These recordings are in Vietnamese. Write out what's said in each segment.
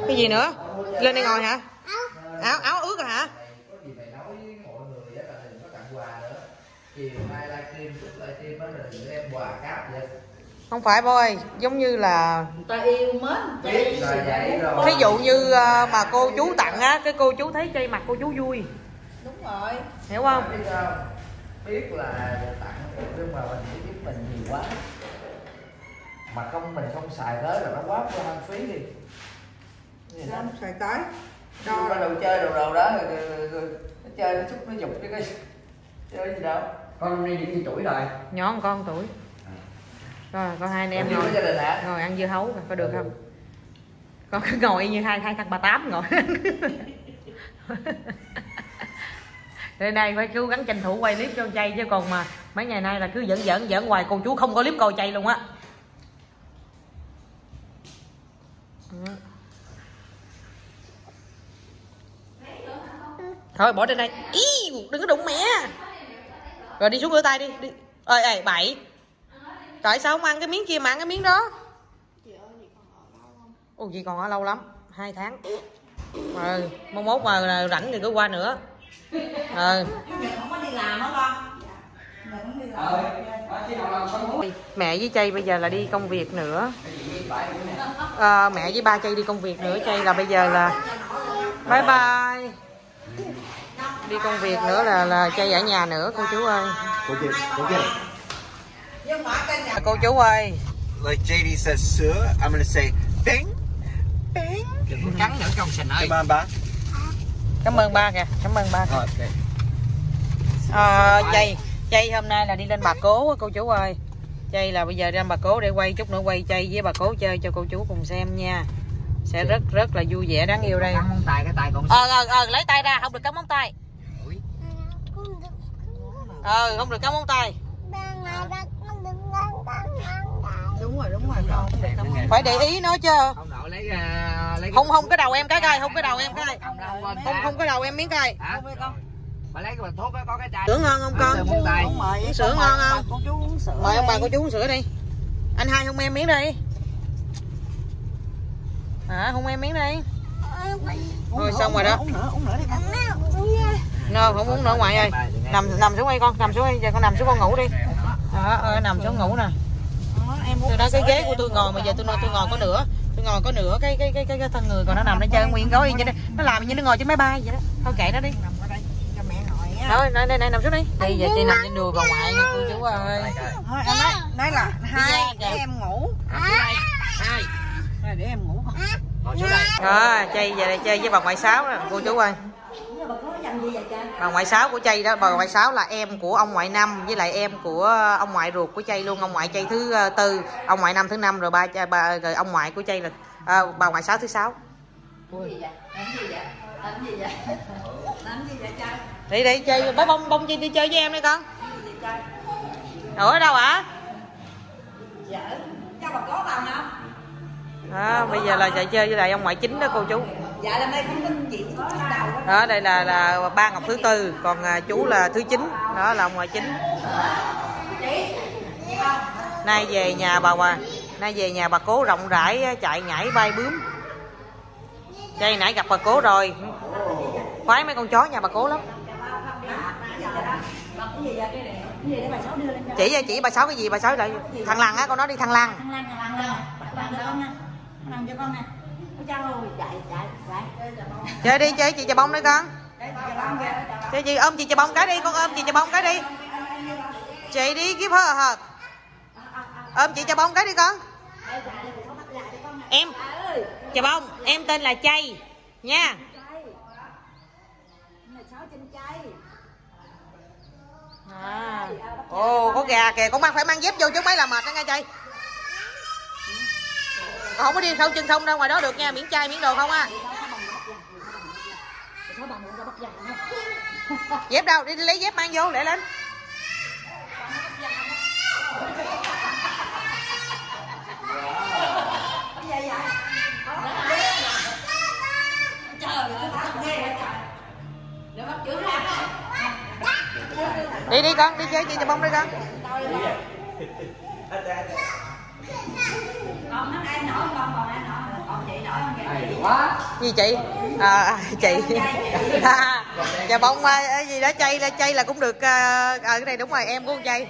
Cái gì nữa? Lên đây ngồi hả? Áo ướt rồi hả? Không phải Boy, giống như là ta yêu mến. thí dụ như mà cô chú tặng á, cái cô chú thấy cây mặt cô chú vui. Đúng rồi. Hiểu không? Biết là tặng nhưng mà mình chỉ biết mình nhiều quá. Mà mình không xài tới là nó quá hoang phí đi. Không xài tới. Đo đồ chơi đồ đó rồi nó chơi nó chút nó dục cái chơi gì đâu. Con hôm nay đi tuổi rồi. Nhỏ hơn con tuổi. Rồi con hai anh em ngồi ăn dưa hấu có được không? Con cứ ngồi như hai thằng bà tám ngồi. Đây này phải cố gắng tranh thủ quay clip cho con Chay, chứ còn mà mấy ngày nay là cứ giỡn hoài, cô chú không có clip coi Chay luôn á. Thôi bỏ trên đây. Ý, đừng có đụng mẹ. Rồi đi xuống rửa tay đi. Ơi bậy. Tại sao không ăn cái miếng kia mà ăn cái miếng đó? Ồ, gì còn ở lâu lắm, 2 tháng. Mai mốt mà rảnh thì cứ qua nữa. Không có đi làm đó con. Mẹ với Chay bây giờ là đi công việc nữa. Mẹ với ba Chay đi công việc nữa. Chay là bây giờ là bye bye. Đi công việc nữa là Chay ở nhà nữa cô chú ơi. Cô chú ơi. Like JD says sữa, I'm gonna say bang, bang. Đừng có cắn nữa công sình ơi. Cảm ơn ba. Cảm ơn ba kìa, cảm ơn ba. Chay hôm nay là đi lên Bà Cố cô chú ơi. Chay là bây giờ ra Bà Cố để quay, chút nữa quay Chay với Bà Cố chơi cho cô chú cùng xem nha. Sẽ rất là vui vẻ đáng yêu đây. Cắn móng tay, cái tay còn lấy tay ra, không được cắn móng tay. Không được cắn móng tay. Đúng rồi con. Phải để ý nó chứ. Không cái đầu em cái cây, không cái đầu em cái. Không cái đầu em miếng cây. Bà lấy cái thuốc có cái chai. Sữa ngon không con? Uống sữa ngon không? Cô chú uống sữa. Mời ông bà cô chú uống sữa đi. Anh hai không em miếng đi. Không em miếng đi. Thôi xong rồi đó. Uống nữa đi con. No, không uống nữa ngoại ơi. Nằm xuống đây con, nằm xuống đây, giờ con nằm xuống con ngủ đi. Nằm xuống ngủ nè. Từ đó cái ghế của tôi ngồi mà giờ tôi ngồi có nửa. Tôi ngồi có nửa cái thân người còn nó nằm nó chơi nguyên gói như nó làm như nó ngồi trên máy bay vậy đó. Thôi kệ nó đi. Cho mẹ ngồi á. Thôi đây nằm xuống đi. Đi giờ chị nằm trên đùi bà ngoại nha cô chú ơi. Thôi anh nói là hai để em ngủ. Hai. Rồi để em ngủ con. Ngồi xuống đây. Chay về đây chơi với bà ngoại Sáu nè cô chú ơi. Bà ngoại Sáu của Chay đó, bà ngoại Sáu là em của ông ngoại Năm với lại em của ông ngoại ruột của Chay luôn, ông ngoại Chay thứ 4, ông ngoại Năm thứ 5 rồi rồi ông ngoại của Chay là bà ngoại Sáu thứ 6. Đi chơi bái bông đi chơi với em đi con. Ở đâu hả? Cho bà có vào không? Bây giờ là chạy chơi với lại ông ngoại Chính đó cô chú. Dạ là đây cũng minh chị đầu đó. Đây là ba Ngọc thứ 4, còn chú là thứ 9, đó là ông ngoại Chính. Nay về nhà bà Cố rộng rãi, chạy nhảy bay bướm. Chay nãy gặp bà Cố rồi, khoái mấy con chó nhà bà Cố lắm. Chỉ bà Sáu cái gì? Bà Sáu lại thằng Lằn á, con nói đi thằng Lằn. Nằm cho con nè. Chơi đi, chơi chị chà bông đi con. Chơi chị ôm chị chà bông cái đi, con ôm chị chà bông cái đi. Chị đi kiếp hờ. Ôm chị chà bông cái đi con. Em chà bông, em tên là Chay nha. Có gà kìa, con phải mang dép vô chứ mấy là mệt đó nghe Chay. Không có đi khâu chân không ra ngoài đó được nha, miễn chai miễn đồ không á. Dép đâu, đi lấy dép mang vô để lên. Đi con, đi chơi chị chà bông đi con. Con nó ăn nổi con còn ăn nổi còn chị Gì chị? Chị. Dạ bông gì đó chay là cũng được. Cái này đúng rồi, em của con chay.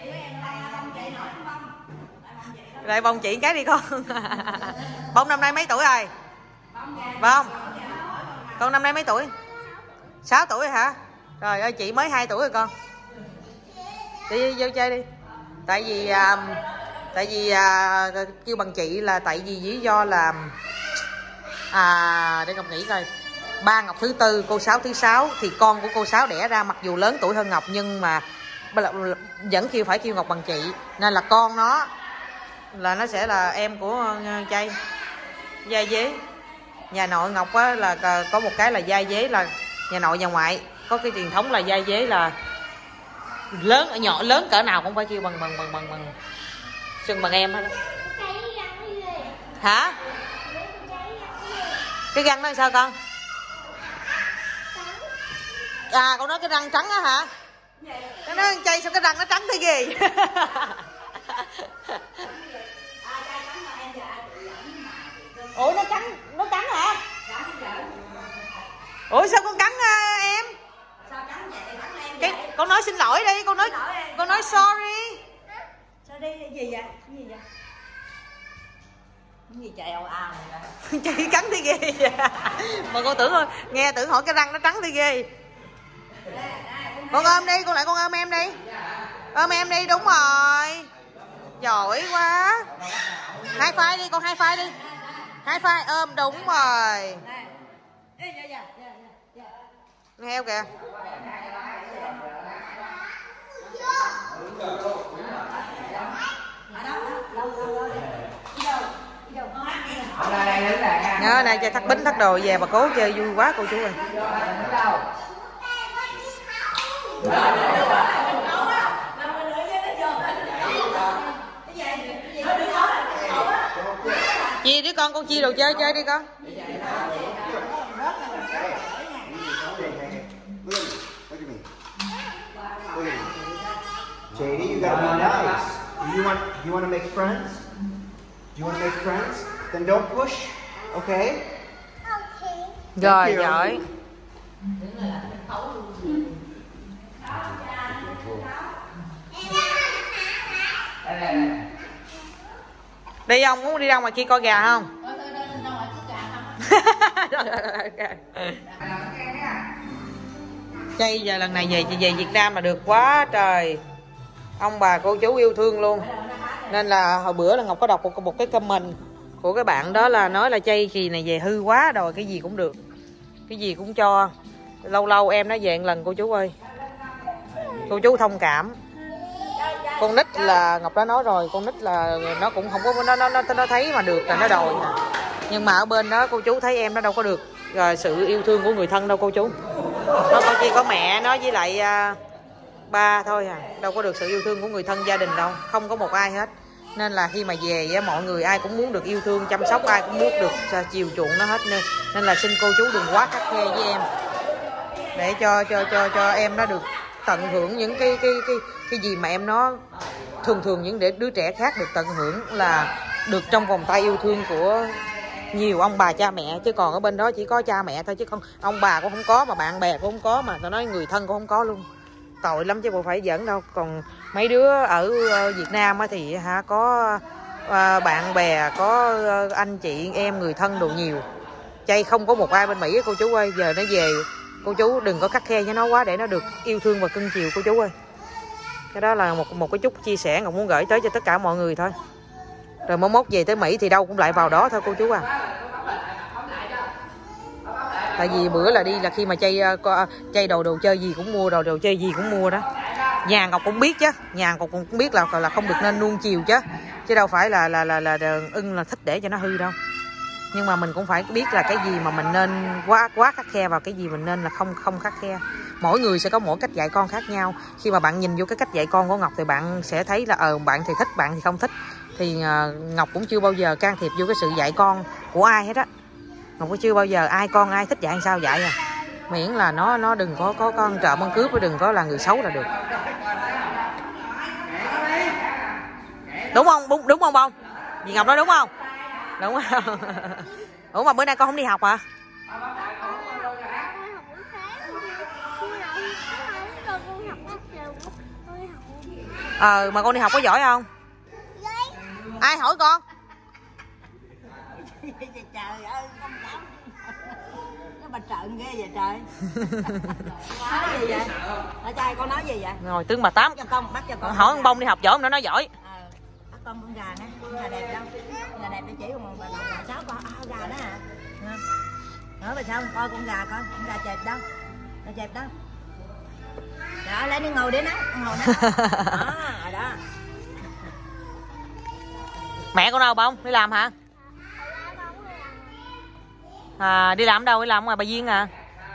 Lại bông chị cái đi con. Bông năm nay mấy tuổi rồi? Bông. Con năm nay mấy tuổi? 6 tuổi hả? Trời ơi chị mới 2 tuổi rồi con. Đi vô chơi đi. Tại vì kêu bằng chị là tại vì lý do là để Ngọc nghĩ coi. Ba Ngọc thứ tư, cô Sáu thứ 6 thì con của cô Sáu đẻ ra mặc dù lớn tuổi hơn Ngọc nhưng mà vẫn phải kêu Ngọc bằng chị, nên là con nó là nó sẽ là em của chay. Gia dế. Nhà nội Ngọc á là có một cái là gia dế là nhà nội nhà ngoại có cái truyền thống là gia dế là lớn nhỏ lớn cỡ nào cũng phải kêu bằng xưng bằng em hết đó. Hả? Cái răng nó sao con? Con nói cái răng trắng á hả? Nó nói chay sao cái răng nó trắng thế ghê. Ủa nó cắn hả? Ủa sao con cắn em? Cái con nói xin lỗi đi, con nói sorry. Sorry cái gì vậy? Cái gì vậy? Cái gì chạy ồn ào này Chị cắn thấy ghê vậy. Mà con tưởng nghe tưởng hỏi cái răng nó trắng thấy ghê. Con ôm đi, con lại con ôm em đi. Ôm em đi, đúng rồi. Giỏi quá. Hai phai đi, con hai phai đi. Hai phai ôm đúng rồi. Heo kìa. Nhớ này chơi thắt bính thắt đồ về bà cố chơi vui quá cô chú ơi. Chia đứa con chia đồ chơi đi con. JD, you gotta be nice. You want to make friends? Do you want to make friends? Then don't push, okay? Rồi giỏi. Đi không? Muốn đi đâu mà kia coi gà không? Chay giờ lần này về Việt Nam là được quá trời. Ông bà cô chú yêu thương luôn. Nên là hồi bữa là Ngọc có đọc một cái comment của cái bạn đó là nói là Chay kỳ này về hư quá rồi, cái gì cũng được. Cái gì cũng cho. Lâu lâu em nó về một lần cô chú ơi. Cô chú thông cảm. Con nít là Ngọc đã nói rồi, con nít là nó cũng không có nó thấy mà được là nó đòi nè. Nhưng mà ở bên đó cô chú thấy em nó đâu có được sự yêu thương của người thân đâu cô chú. Nó chỉ có mẹ nó với lại ba thôi à, đâu có được sự yêu thương của người thân gia đình đâu, không có một ai hết. Nên là khi mà về mọi người ai cũng muốn được yêu thương chăm sóc, ai cũng muốn được chiều chuộng nó hết, nên là xin cô chú đừng quá khắt khe với em, để cho em nó được tận hưởng những cái gì mà em nó thường những đứa trẻ khác được tận hưởng, là được trong vòng tay yêu thương của nhiều ông bà cha mẹ. Chứ còn ở bên đó chỉ có cha mẹ thôi, chứ không ông bà cũng không có, mà bạn bè cũng không có, mà tao nói người thân cũng không có luôn. Tội lắm chứ không phải giỡn đâu. Còn mấy đứa ở Việt Nam thì có bạn bè, có anh chị em người thân đồ nhiều. Chay không có một ai bên Mỹ cô chú ơi. Giờ nó về cô chú đừng có khắt khe với nó quá, để nó được yêu thương và cưng chiều cô chú ơi. Cái đó là một cái chút chia sẻ Ngọc muốn gửi tới cho tất cả mọi người thôi. Rồi mốt về tới Mỹ thì đâu cũng lại vào đó thôi cô chú à. Tại vì bữa là đi là khi mà Chay đồ chơi gì cũng mua, đồ chơi gì cũng mua đó. Nhà Ngọc cũng biết chứ, nhà Ngọc cũng biết là không được nên nuông chiều chứ đâu phải là ưng là thích để cho nó hư đâu. Nhưng mà mình cũng phải biết là cái gì mà mình nên quá khắt khe vào, cái gì mình nên là không khắt khe. Mỗi người sẽ có mỗi cách dạy con khác nhau. Khi mà bạn nhìn vô cái cách dạy con của Ngọc thì bạn sẽ thấy là bạn thì thích, bạn thì không thích. Thì Ngọc cũng chưa bao giờ can thiệp vô cái sự dạy con của ai hết á. Ngọc cũng chưa bao giờ ai thích dạy sao dạy à. Miễn là nó đừng có con trộm ăn cướp, đừng có là người xấu là được. Đúng không? Đúng không bông? Dì Ngọc nói đúng không? Đúng không? Ủa mà bữa nay con không đi học hả? Mà con đi học có giỏi không? Ai hỏi con? Trời ơi, không dám. Nó bà trợn ghê vậy trời. Nói gì vậy? Ở trai con nói gì vậy? Rồi tướng bà Tám. Bắt cho con. Hỏi con Bông đi học giỏi không nữa, nói giỏi. Bắt con gà nè, con gà đẹp đâu? Gà đẹp để chỉ con bà Sáu con. Gà đó hả? Nói bà sao coi con gà coi, con gà chẹp đâu? Gà chẹp đâu? Đó, lấy đi ngồi để nắng, ngồi nắng. Đó, đó. Mẹ con đâu Bông? Đi làm hả? Đi làm đâu? Đi làm ngoài Bà Viên à?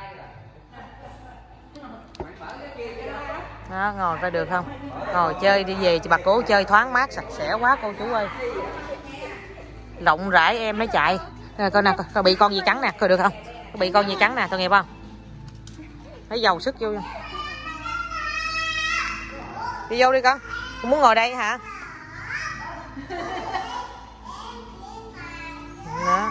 Đó, ngồi coi được không? Ngồi chơi đi về bà cố chơi thoáng mát sạch sẽ quá cô chú ơi. Rộng rãi em nó chạy. Coi nè, coi bị con gì cắn nè, coi được không? Bị con gì cắn nè, tôi nghe không? Thấy dầu sức vô. Đi vô đi con. Con muốn ngồi đây hả? Đó.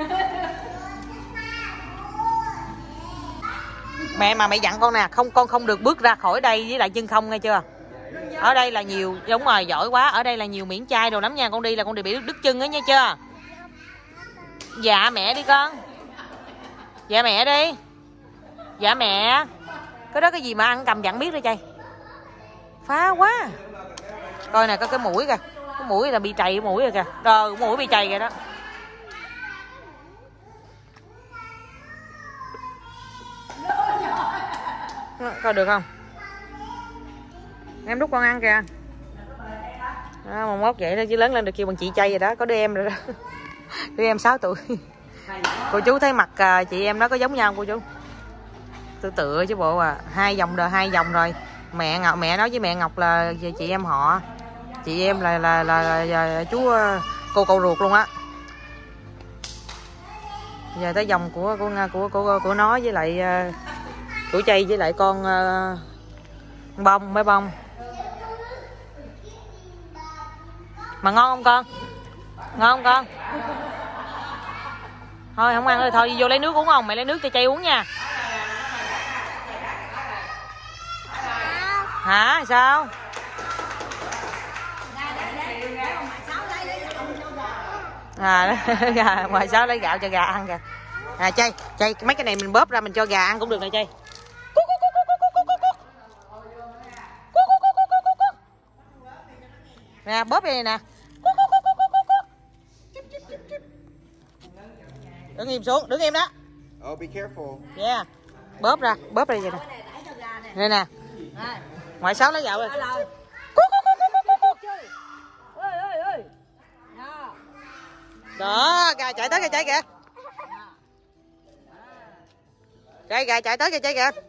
Mẹ mà mẹ dặn con nè, con không được bước ra khỏi đây với lại chân không nghe chưa? Ở đây là nhiều, đúng rồi, giỏi quá, ở đây là nhiều miễn chai đồ lắm nha, con đi là con bị đứt chân á nha chưa? Dạ mẹ đi con. Dạ mẹ đi. Dạ mẹ. Cái đó cái gì mà ăn cầm dặn biết đó trai. Phá quá. Coi nè, có cái mũi kìa. Cái mũi là bị trầy cái mũi rồi kìa. Rồi, cái mũi bị trầy kìa đó. Coi được không? Em đút con ăn kìa. Đó, mong mốt vậy đó chứ lớn lên được kêu bằng chị Chay rồi đó, có đứa em rồi đó. Đứa em 6 tuổi. Cô chú thấy mặt chị em nó có giống nhau cô chú? Tựa chứ bộ à, hai dòng rồi. Mẹ nói với mẹ Ngọc là chị em họ. Chị em là chú cô cậu ruột luôn á. Giờ tới dòng của nó với lại của Chay với lại con Bông, bé Bông. Mà ngon không con? Ngon không con? Thôi không ăn rồi, thôi vô lấy nước uống không? Mẹ lấy nước cho Chay uống nha. Hả? Sao? Ngoài Sáu lấy gạo cho gà ăn kìa. Chay, mấy cái này mình bóp ra mình cho gà ăn cũng được này Chay. Nè, bóp đây nè. Đứng im xuống, đứng im đó. Oh, be careful. Yeah. Bóp đây vậy nè. Đây nè. Ngoại Sáu lấy gạo rồi. Đó, gà chạy tới kìa Chay kìa. Gà chạy tới kìa Chay kìa.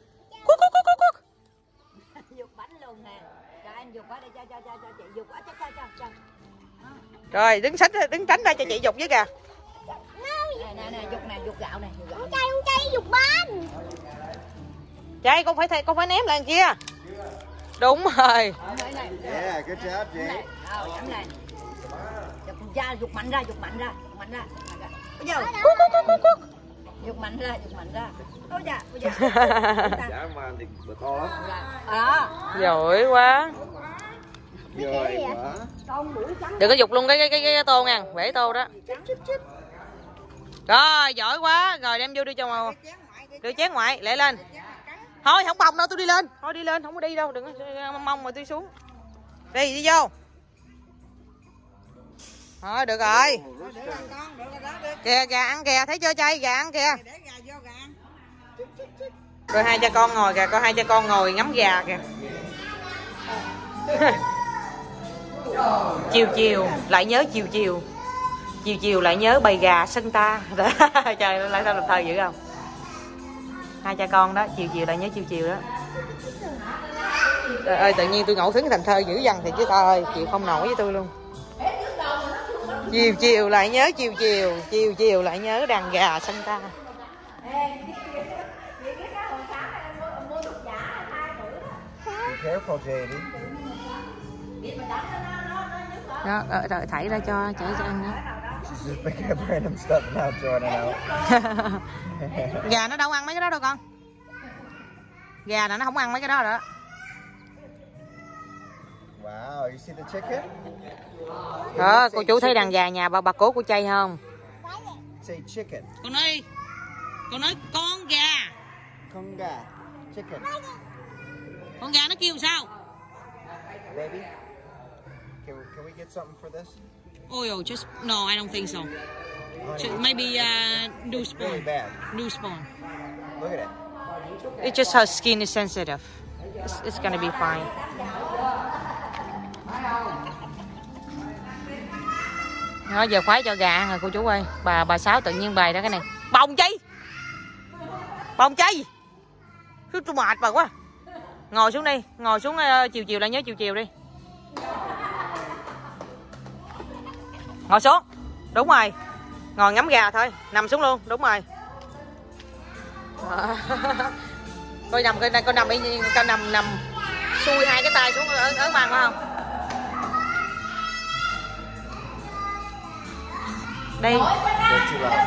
Dục bánh luôn nè. Cho em dục quá đi, cho chị dục quá cho. Rồi, đứng tránh ra cho chị dục với kìa. Nè, dục gạo này, dục gạo. Không chay, dục bánh. Chay con phải ném lại kia. Đúng rồi. Yeah, good job, Jay. Chấm này. Dục mạnh ra. Bây giờ. Dục mạnh ra. Ôi dạ. Dạ mà thì to lắm. Đó. Giỏi quá. Giỏi quá. Đừng có dục luôn cái tô nha, bể tô đó. Rồi, giỏi quá. Rồi đem vô đi cho màu. Đưa chén ngoại, lẹ lên. Thôi không bồng đâu, tôi đi lên. Thôi đi lên, không có đi đâu, đừng có mong mà tôi xuống. Đi vô. Thôi được rồi. Kìa gà ăn kìa, thấy chưa Chay, gà ăn kìa. Rồi hai cha con ngồi kìa, coi hai cha con ngồi ngắm gà kìa. Chiều lại nhớ chiều lại nhớ bầy gà sân ta. Trời lại sao làm thơ dữ không? Hai cha con đó, chiều lại nhớ chiều đó. Trời ơi, tự nhiên tôi ngẫu hứng thành thơ dữ dằn thì chứ ta ơi, chịu không nổi với tôi luôn. Chiều lại nhớ chiều lại nhớ đàn gà sân ta. Be careful, Jay. Đó, rồi thảy ra cho chảy cho ăn đó. She's just picking up random stuff and now throwing it out. Gà nó đâu ăn mấy cái đó đâu con. Gà là nó không ăn mấy cái đó rồi đó. Wow, you see the chicken? Đó, cô chú thấy đàn gà nhà bà cố của Chay không? Say chicken. Con ơi. Con nói con gà. Con gà. Chicken. Con gà nó kêu sao? Baby, can we get something for this? Oh, just no, I don't think so. Maybe do Really spawn. bad. Do spawn. Look at it. It's just her skin is sensitive. It's gonna be fine. Đó, giờ khoái cho gà ăn rồi cô chú ơi. Bà Sáu tự nhiên bày ra cái này. Bồng Chi. Bồng Chi. Tôi mệt bà quá. Ngồi xuống đi, ngồi xuống chiều lại nhớ chiều đi. Ngồi xuống. Đúng rồi. Ngồi ngắm gà thôi, nằm xuống luôn, đúng rồi. Coi nằm coi nằm xuôi hai cái tay xuống ở màn phải không? Đây.